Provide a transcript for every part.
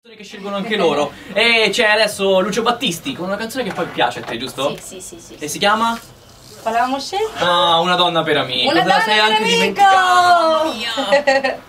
Che scelgono anche loro. E c'è adesso Lucio Battisti con una canzone che poi piace a te, giusto? Sì. E si chiama? Quale avevamo scelto? Ah, Una donna per amico. Una donna sei per anche amico! dimenticato, mamma mia.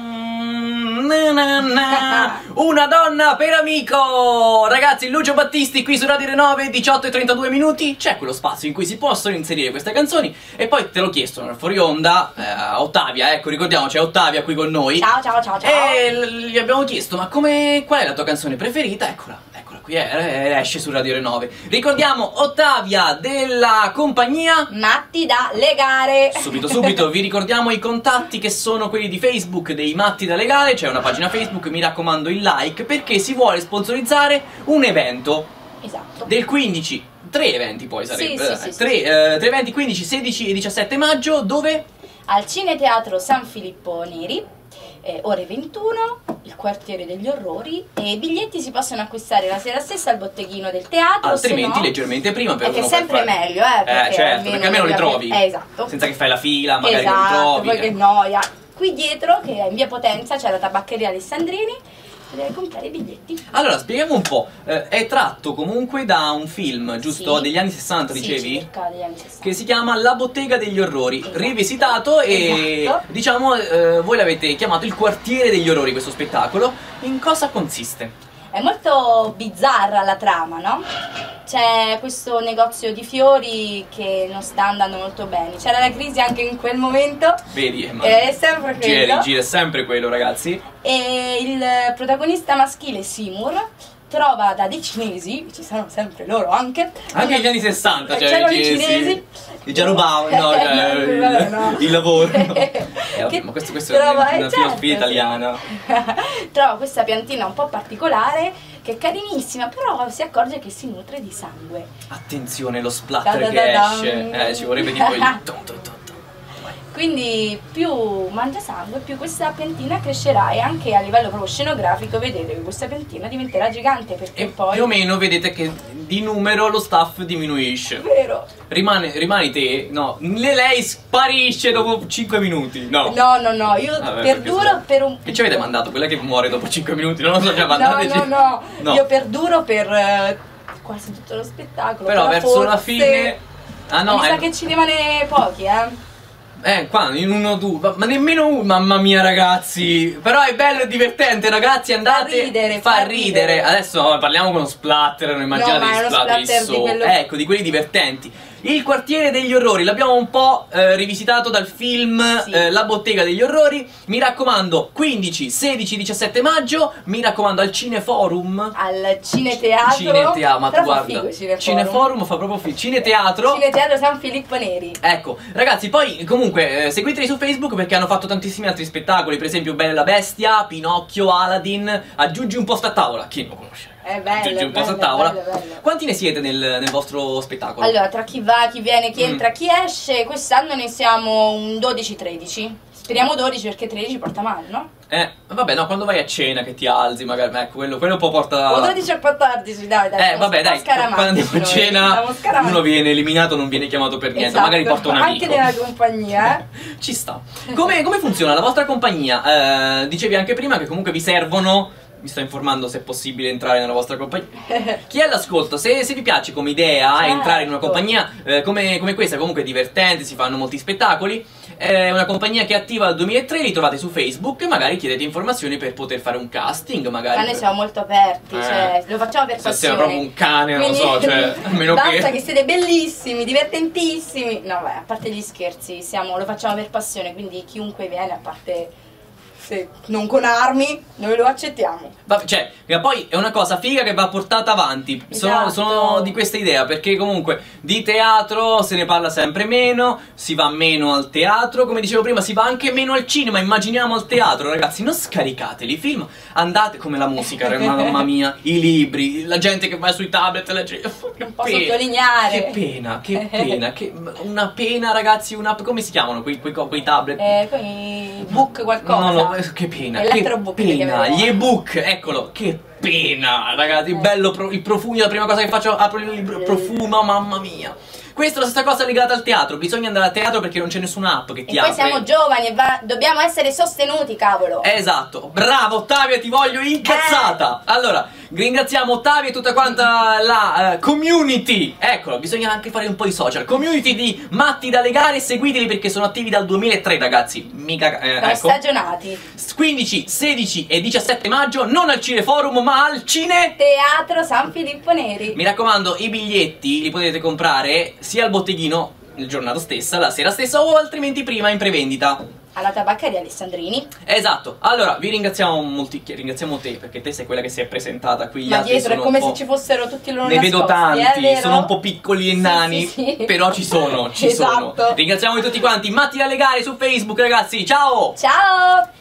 Una donna per amico! Ragazzi, Lucio Battisti qui su Radio Renove, 18:32 minuti. C'è quello spazio in cui si possono inserire queste canzoni. E poi te l'ho chiesto nel fuori onda, Ottavia, ecco, ricordiamoci, è Ottavia qui con noi. Ciao. E gli abbiamo chiesto, ma qual è la tua canzone preferita? Eccola qui, esce su Radio Renove. Ricordiamo Ottavia della compagnia Matti da legare. Subito, vi ricordiamo i contatti che sono quelli di Facebook dei Matti da Legale. C'è una pagina Facebook, mi raccomando il like, perché si vuole sponsorizzare un evento. Esatto. Del 15, 3 eventi poi sarebbe. Sì. 3 eventi, 15, 16 e 17 maggio, dove? Al Cineteatro San Filippo Neri, ore 21, il quartiere degli orrori, e i biglietti si possono acquistare la sera stessa al botteghino del teatro, altrimenti se no, leggermente prima per che è uno sempre per fare... meglio, perché certo, perché almeno li trovi. Esatto. Senza che fai la fila, magari non Esatto, trovi. poi che noia. Qui dietro, che è in via Potenza, c'è la tabaccheria Alessandrini, deve comprare i biglietti. Allora, spieghiamo un po'. È tratto comunque da un film, giusto? Sì. Degli anni 60, Sì, dicevi? circa degli anni 60. Che si chiama La bottega degli orrori, Esatto. rivisitato e Esatto. diciamo voi l'avete chiamato il quartiere degli orrori questo spettacolo. In cosa consiste? È molto bizzarra la trama, no? C'è questo negozio di fiori che non sta andando molto bene. C'era la crisi anche in quel momento. Vedi, È sempre quello. gira, è sempre quello, ragazzi. E il protagonista maschile, Seymour, trova da dei cinesi, ci sono sempre loro anche Anche negli anni 60 c'erano i cinesi che già rubavano no. il lavoro. Che Ma questo trova- è una certo, filosofia italiana. Trova questa piantina un po' particolare che è carinissima, però si accorge che si nutre di sangue. Attenzione, lo splatter che Da-da-da-dam. esce. Ci vorrebbe tipo il Quindi più mangia sangue, più questa piantina crescerà, e anche a livello proprio scenografico vedete che questa piantina diventerà gigante, perché E poi... più o meno vedete che di numero lo staff diminuisce. Vero. Rimani te? No, lei sparisce dopo 5 minuti. No. No, io Vabbè, perduro per un... Che ci avete mandato? Quella che muore dopo 5 minuti, non lo so, già mandateci. No, No. io perduro per quasi tutto lo spettacolo. Però verso la forse- fine... Ah no, mi sa che ci rimane pochi, qua in uno due, ma nemmeno uno, mamma mia ragazzi. Però è bello e divertente, ragazzi, andate. Fa ridere. Adesso parliamo con lo splatter, non immaginate No, ma gli è uno splatter splatter di quello- ecco, di quelli divertenti. Il quartiere degli orrori, l'abbiamo un po' rivisitato dal film Sì. La bottega degli orrori. Mi raccomando, 15, 16, 17 maggio. Mi raccomando, al Cineforum. Al Cineteatro. Ma Però tu fa guarda, figo il Cineforum. Cineforum fa proprio figo. Cineteatro. Cineteatro San Filippo Neri. Ecco, ragazzi, poi comunque seguiteli su Facebook perché hanno fatto tantissimi altri spettacoli, per esempio Bella e la Bestia, Pinocchio, Aladdin. Aggiungi un posto a tavola, chi non conosce? È bello, Aggiungi un posto a bello, tavola. bello. Quanti ne siete nel vostro spettacolo? Allora, tra chi va, chi viene, chi entra, chi esce, quest'anno ne siamo un 12-13. Speriamo 12 perché 13 porta male, no? Vabbè, no, quando vai a cena che ti alzi, magari, ecco, quello un po' porta... O 12 o 14, dai. Vabbè, dai, quando andiamo a cena uno viene eliminato, non viene chiamato per niente, Esatto, magari porta un amico. anche nella compagnia, Ci sta. Come funziona la vostra compagnia? Dicevi anche prima che comunque vi servono... Mi sto informando se è possibile entrare nella vostra compagnia. Chi è all'ascolto? Se vi piace come idea Certo. entrare in una compagnia come questa, comunque divertente, si fanno molti spettacoli. È una compagnia che è attiva dal 2003, li trovate su Facebook e magari chiedete informazioni per poter fare un casting, magari. ma noi siamo molto aperti, cioè lo facciamo per Se passione. siamo proprio un cane, non lo so, Quindi, cioè, a meno basta che siete bellissimi, divertentissimi. No, beh, a parte gli scherzi, lo facciamo per passione, quindi chiunque viene, a parte se non con armi, noi lo accettiamo. Cioè, poi è una cosa figa che va portata avanti. Esatto. Sono di questa idea, perché comunque di teatro se ne parla sempre meno, si va meno al teatro, come dicevo prima, si va anche meno al cinema. Immaginiamo al teatro, ragazzi, non scaricateli i film, andate come la musica, mamma mia, i libri, la gente che va sui tablet, legge. Non posso sottolineare. Che pena, una pena, ragazzi, come si chiamano quei tablet? Quei book qualcosa. No, che pena, Elettrobook, che pena, gli ebook, eccolo, che pena, ragazzi, bello il profumo, la prima cosa che faccio, apro il libro, profuma, mamma mia. Questa è la stessa cosa legata al teatro. Bisogna andare a teatro perché non c'è nessuna app che ti E apre. poi siamo giovani e dobbiamo essere sostenuti, cavolo. Esatto, bravo Ottavia, ti voglio incazzata. Allora, ringraziamo Ottavia e tutta quanta la community. Eccolo, bisogna anche fare un po' di social. Community di Matti da Legare, seguiteli perché sono attivi dal 2003, ragazzi. Mica Sono ecco. stagionati. 15, 16 e 17 maggio, non al Cineforum, ma al Cine. Teatro San Filippo Neri. Mi raccomando, i biglietti li potete comprare sia al botteghino il giorno stessa, la sera stessa, o altrimenti prima in prevendita. Alla tabacca di Alessandrini. Esatto, allora vi ringraziamo ringraziamo te perché te sei quella che si è presentata qui. Gli Ma altri dietro è sono come un po'... se ci fossero tutti loro Ne vedo nascosti, tanti, vero? sono un po' piccoli e Sì, nani, sì, sì. però ci sono, ci sono. Esatto. Ringraziamo tutti quanti, Matti da Legare su Facebook, ragazzi, ciao! Ciao!